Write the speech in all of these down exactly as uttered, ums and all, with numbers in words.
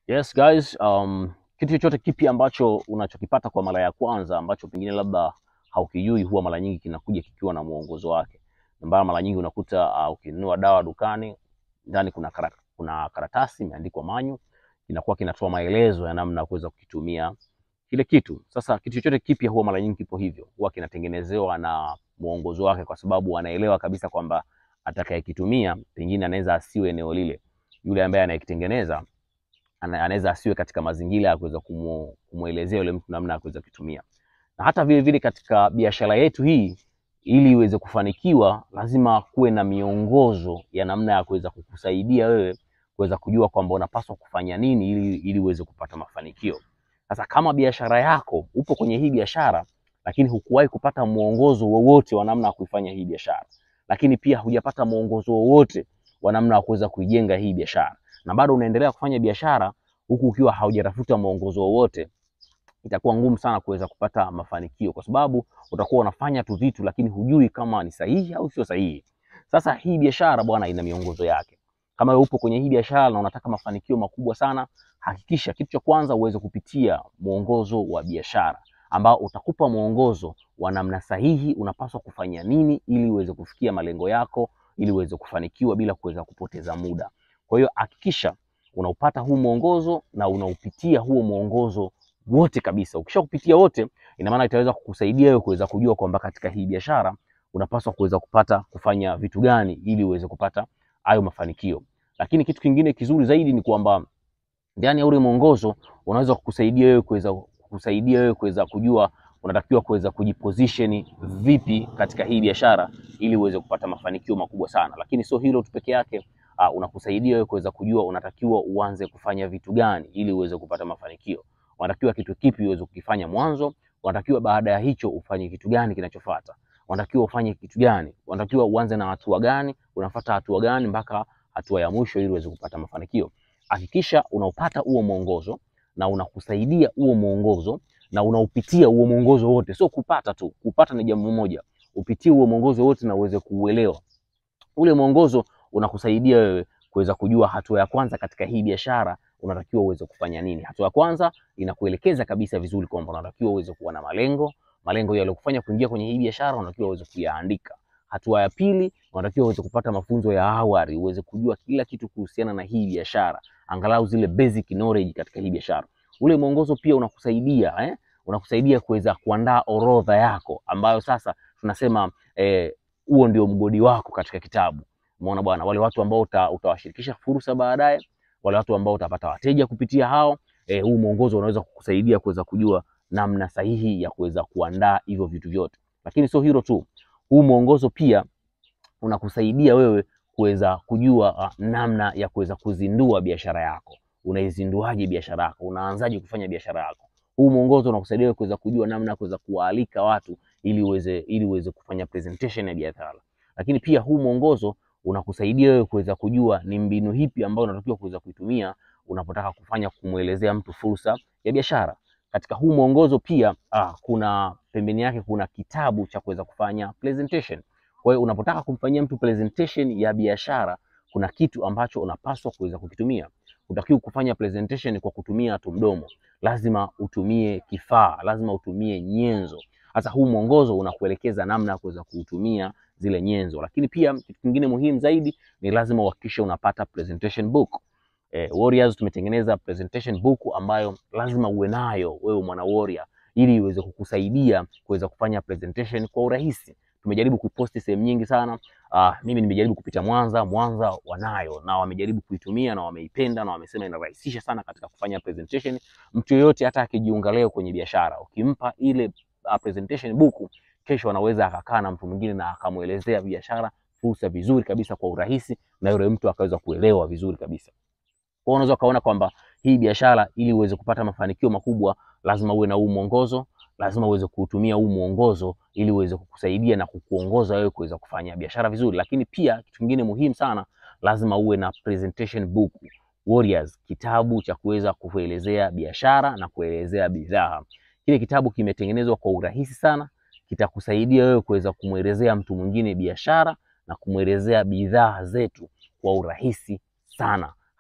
Yes guys, um, kitu chochote kipi ambacho unachokipata kwa mara ya kwanza ambacho pengine labda haukijui, huwa mara nyingi kinakuja kikiwa na muongozo wake. Mbaya mara nyingi unakuta uh, ukinunua dawa dukani, ndani kuna kara, kuna karatasi imeandikwa manyu, inakuwa kinatoa maelezo ya namna ya kuweza kukitumia kile kitu. Sasa kitu chochote kipi huwa mara nyingi kipo hivyo, huwa kinatengenezewa na muongozo wake, kwa sababu anaelewa kabisa kwamba atakayekitumia pengine anaweza asiwe eneo lile, yule ambaye anayekitengeneza anaweza asiwe katika mazingira ya kuweza kumuelezea yule mtu namna ya kuweza kutumia. Na hata vile vile katika biashara yetu hii, ili iweze kufanikiwa, lazima kuwe na miongozo ya namna ya kuweza kukusaidia wewe kuweza kujua kwamba unapaswa kufanya nini ili ili uweze kupata mafanikio. Sasa kama biashara yako upo kwenye hii biashara, lakini hukuwahi kupata muongozo wowote wa namna ya kuifanya hii biashara, lakini pia hujapata muongozo wowote wa namna ya kuweza kuijenga hii biashara, na bado unaendelea kufanya biashara huku ukiwa haujatafuta muongozo wowote, itakuwa ngumu sana kuweza kupata mafanikio, kwa sababu utakuwa unafanya tu vitu lakini hujui kama ni sahihi au sio sahihi. Sasa hii biashara bwana ina miongozo yake. Kama wewe upo kwenye hii biashara na unataka mafanikio makubwa sana, hakikisha kitu cha kwanza uweze kupitia muongozo wa biashara, ambao utakupa muongozo wa namna sahihi unapaswa kufanya nini ili uweze kufikia malengo yako, ili uweze kufanikiwa bila kuweza kupoteza muda. Kwa hiyo hakikisha unaupata huu muongozo na unaupitia huo muongozo wote kabisa. Ukishakupitia wote, ina maana itaweza kukusaidia wewe kuweza kujua kwamba katika hii biashara unapaswa kuweza kupata kufanya vitu gani ili uweze kupata hayo mafanikio. Lakini kitu kingine kizuri zaidi ni kwamba ndani ya ule muongozo unaweza kukusaidia wewe kuweza kukusaidia wewe kuweza kujua unatakiwa kuweza kujiposition vipi katika hii biashara ili uweze kupata mafanikio makubwa sana. Lakini sio hilo tu peke yake, uh, unakusaidia wewe kuweza kujua unatakiwa uanze kufanya vitu gani ili uweze kupata mafanikio. Unatakiwa kitu kipi uweze kukifanya mwanzo, unatakiwa baada ya hicho ufanye kitu gani kinachofuata. Unatakiwa ufanye kitu gani, unatakiwa uanze na hatua gani, unafuata hatua gani mpaka hatua ya mwisho ili uweze kupata mafanikio. Hakikisha unaupata huo muongozo na unakusaidia huo muongozo na unaupitia huo muongozo wote. Sio kupata tu, kupata ni jambo moja. Upitie huo muongozo wote na uweze kuuelewa. Ule muongozo unakusaidia wewe kuweza kujua hatua ya kwanza katika hii biashara unatakiwa uweze kufanya nini. Hatua ya kwanza inakuelekeza kabisa vizuri kwamba unatakiwa uweze kuwa na malengo, malengo yale kufanya kuingia kwenye hii biashara unatakiwa uweze kuyaandika. Hatua ya pili unatakiwa uweze kupata mafunzo ya awali, uweze kujua kila kitu kuhusiana na hii biashara, angalau zile basic knowledge katika hii biashara. Ule muongozo pia unakusaidia eh unakusaidia kuweza kuandaa orodha yako ambayo sasa tunasema eh huo ndio mgodi wako katika kitabu. Umeona bwana, wale watu ambao uta, utawashirikisha fursa baadaye, wale watu ambao utapata wateja kupitia hao, eh huu muongozo unaweza kukusaidia kuweza kujua namna sahihi ya kuweza kuandaa hivyo vitu vyote. Lakini sio hilo tu, huu muongozo pia unakusaidia wewe kuweza kujua uh, namna ya kuweza kuzindua biashara yako. Unaizinduaje biashara yako? Unaanzaje kufanya biashara yako? Huu muongozo unakusaidia wewe kuweza kujua namna ya kuweza kualika watu ili uweze ili uweze kufanya presentation ya biashara. Lakini pia huu muongozo unakusaidia wewe kuweza kujua ni mbinu hipi ambayo unatakiwa kuweza kuitumia unapotaka kufanya kumuelezea mtu fursa ya biashara. Katika huu muongozo pia ah, kuna pembeni yake kuna kitabu cha kuweza kufanya presentation. Kwa hiyo unapotaka kumfanyia mtu presentation ya biashara, kuna kitu ambacho unapaswa kuweza kukitumia. Utakiwa kufanya presentation kwa kutumia tu mdomo, lazima utumie kifaa, lazima utumie nyenzo. Sasa huu mwongozo unakuelekeza namna ya kuweza kutumia zile nyenzo. Lakini pia kitu kingine muhimu zaidi ni lazima uhakikishe unapata presentation book. Eh, Warriors tumetengeneza presentation book ambayo lazima uwe nayo wewe mwana warrior, ili iweze kukusaidia kuweza kufanya presentation kwa urahisi. Tumejaribu kuposti sehemu nyingi sana. Uh, mimi nimejaribu kupita Mwanza, Mwanza wanayo na wamejaribu kuitumia na wameipenda na wamesema inarahisisha sana katika kufanya presentation. Mtu yoyote hata akijiunga leo kwenye biashara, ukimpa ile uh, presentation book, kesho anaweza akakaa na mtu mwingine na akamuelezea biashara, fursa vizuri kabisa kwa urahisi, na yule mtu akaweza kuelewa vizuri kabisa. Kwa hiyo unaweza kaona kwamba hii biashara ili uweze kupata mafanikio makubwa lazima uwe na huu mwongozo, lazima uweze kuutumia huu mwongozo ili uweze kukusaidia na kukuongoza wewe kuweza kufanya biashara vizuri. Lakini pia kitu kingine muhimu sana, lazima uwe na presentation book. Warriors, kitabu cha kuweza kuelezea biashara na kuelezea bidhaa. Kile kitabu kimetengenezwa kwa urahisi sana, kitakusaidia wewe kuweza kumuelezea mtu mwingine biashara na kumuelezea bidhaa zetu kwa urahisi sana.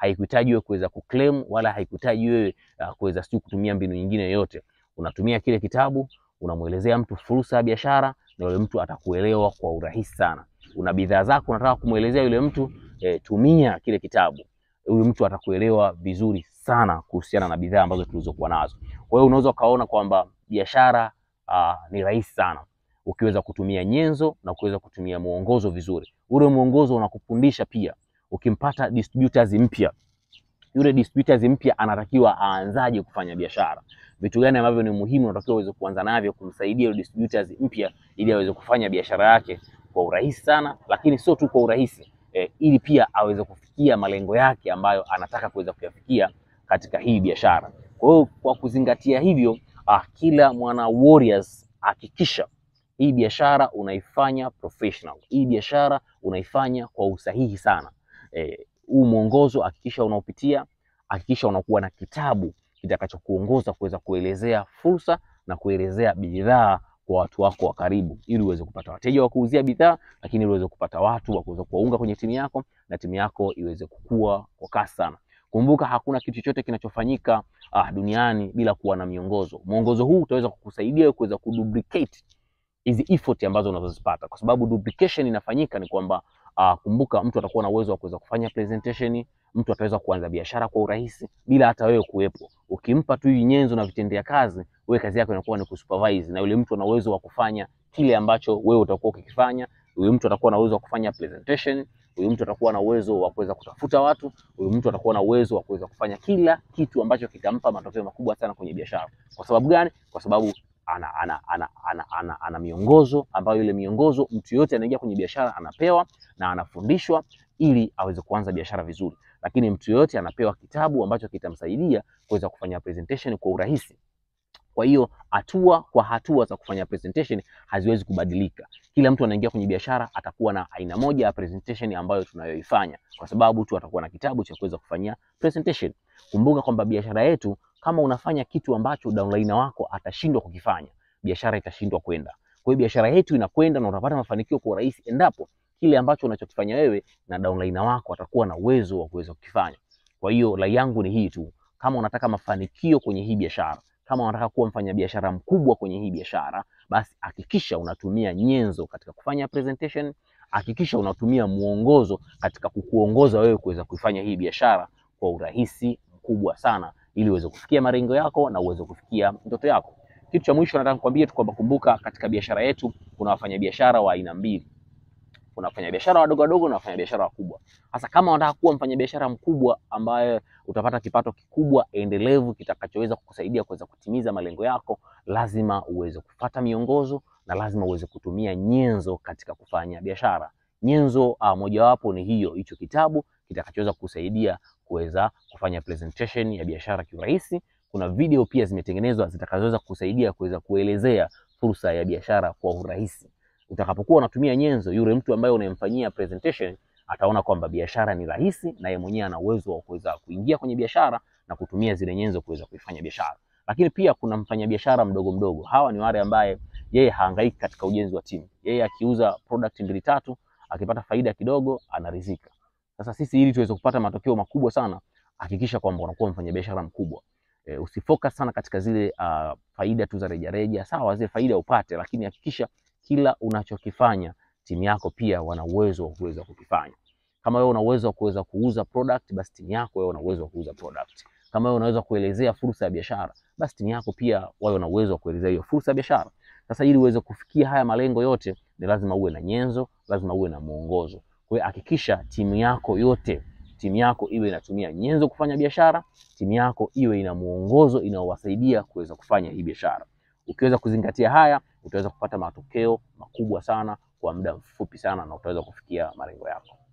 haikuhitaji wewe kuweza kuclaim wala haikuhitaji wewe uh, kuweza sio kutumia mbinu nyingine yoyote. Unatumia kile kitabu, unamuelezea mtu fursa ya biashara na yule mtu atakuelewa kwa urahisi sana. Una bidhaa zako unataka kumuelezea yule mtu, e, tumia kile kitabu. Yule mtu atakuelewa vizuri sana kuhusiana na bidhaa ambazo tulizokuwa nazo. Kwa hiyo unaweza kaona kwamba biashara uh, ni rahisi sana ukiweza kutumia nyenzo na ukiweza kutumia muongozo vizuri. Ule muongozo unakufundisha pia, ukimpata distributors mpya, yule distributors mpya anatakiwa aanzaje kufanya biashara. Vitu gani ambavyo ni muhimu unatakiwa uweze kuanza navyo kumsaidia yule distributors mpya ili aweze kufanya biashara yake kwa urahisi sana, lakini sio tu kwa urahisi, e, ili pia aweze kufikia malengo yake ambayo anataka kuweza kuyafikia katika hii biashara. Kwa hiyo kwa kuzingatia hivyo, ah, kila mwana warriors hakikisha hii biashara unaifanya professional. Hii biashara unaifanya kwa usahihi sana. Eh, huu mwongozo hakikisha unaopitia, hakikisha unakuwa na kitabu kitakachokuongoza kuweza kuelezea fursa na kuelezea bidhaa kwa watu wako wa karibu, ili uweze kupata wateja wa kuuzia bidhaa, lakini uweze kupata watu wa kuweza kuwaunga kwenye timu yako na timu yako iweze kukua kwa kasi sana. Kumbuka hakuna kitu chochote kinachofanyika ah, duniani bila kuwa na miongozo. Mwongozo huu utaweza kukusaidia kuweza kuduplicate hizi effort ambazo unazozipata, kwa sababu duplication inafanyika ni kwamba uh, kumbuka mtu atakuwa na uwezo wa kuweza kufanya presentation, mtu ataweza kuanza biashara kwa urahisi bila hata wewe kuwepo. Ukimpa tu nyenzo na vitendea kazi, wewe kazi yako inakuwa ni kusupervise, na yule mtu ana uwezo wa kufanya kile ambacho wewe utakuwa ukikifanya. Yule mtu atakuwa na uwezo wa kufanya presentation, huyu mtu atakuwa na uwezo wa kuweza kutafuta watu, huyu mtu atakuwa na uwezo wa kuweza kufanya kila kitu ambacho kitampa matokeo makubwa sana kwenye biashara. Kwa sababu gani? Kwa sababu ana ana ana ana, ana, ana miongozo ambayo ile miongozo mtu yote anaingia kwenye biashara anapewa na anafundishwa ili aweze kuanza biashara vizuri. Lakini mtu yote anapewa kitabu ambacho kitamsaidia kuweza kufanya presentation kwa urahisi. Kwa hiyo hatua kwa hatua za kufanya presentation haziwezi kubadilika. Kila mtu anaingia kwenye biashara atakuwa na aina moja ya presentation ambayo tunayoifanya, kwa sababu tu atakuwa na kitabu cha kuweza kufanyia presentation. Kumbuka kwamba biashara yetu, kama unafanya kitu ambacho downline wako atashindwa kukifanya, biashara itashindwa kwenda. Kwa hiyo biashara yetu inakwenda na utapata mafanikio kwa urahisi endapo kile ambacho unachokifanya wewe na downline wako atakuwa na uwezo wa kuweza kukifanya. Kwa hiyo rai yangu ni hii tu, kama unataka mafanikio kwenye hii biashara, kama unataka kuwa mfanyabiashara mkubwa kwenye hii biashara, basi hakikisha unatumia nyenzo katika kufanya presentation, hakikisha unatumia muongozo katika kukuongoza wewe kuweza kuifanya hii biashara kwa urahisi mkubwa sana, ili uweze kufikia malengo yako na uweze kufikia ndoto yako. Kitu cha mwisho nataka kukwambia tu kwamba kumbuka, katika biashara yetu kuna wafanyabiashara wa aina mbili. Kuna wafanyabiashara wadogo wadogo na wafanyabiashara wakubwa. Sasa kama unataka kuwa mfanyabiashara mkubwa ambaye utapata kipato kikubwa endelevu kitakachoweza kukusaidia kuweza kutimiza malengo yako, lazima uweze kufuata miongozo na lazima uweze kutumia nyenzo katika kufanya biashara. Nyenzo uh, mojawapo ni hiyo, hicho kitabu kitakachoweza kukusaidia kuweza kufanya presentation ya biashara kiurahisi. Kuna video pia zimetengenezwa zitakazoweza kukusaidia kuweza kuelezea fursa ya biashara kwa urahisi. Utakapokuwa unatumia nyenzo, yule mtu ambaye unayemfanyia presentation ataona kwamba biashara ni rahisi na yeye mwenyewe ana uwezo wa kuweza kuingia kwenye biashara na kutumia zile nyenzo kuweza kuifanya biashara. Lakini pia kuna mfanyabiashara mdogo mdogo. Hawa ni wale ambaye yeye hahangaiki katika ujenzi wa timu. Yeye akiuza product mbili tatu, akipata faida kidogo anaridhika. Sasa sisi, ili tuweze kupata matokeo makubwa sana, hakikisha kwamba unakuwa mfanyabiashara mkubwa. E, usifocus sana katika zile uh, faida tu za rejareja. Sawa, zile faida upate, lakini hakikisha kila unachokifanya timu yako pia wana uwezo wa kuweza kukifanya. Kama wewe una uwezo wa kuweza kuuza product, basi timu yako wewe una uwezo wa kuuza product. Kama wewe unaweza kuelezea fursa ya biashara, basi timu yako pia wao wana uwezo wa kuelezea hiyo fursa ya biashara. Sasa ili uweze kufikia haya malengo yote, ni lazima uwe na nyenzo, lazima uwe na muongozo. Kwa hiyo hakikisha timu yako yote, timu yako iwe inatumia nyenzo kufanya biashara, timu yako iwe ina muongozo inaowasaidia kuweza kufanya hii biashara. Ukiweza kuzingatia haya, utaweza kupata matokeo makubwa sana kwa muda mfupi sana na utaweza kufikia malengo yako.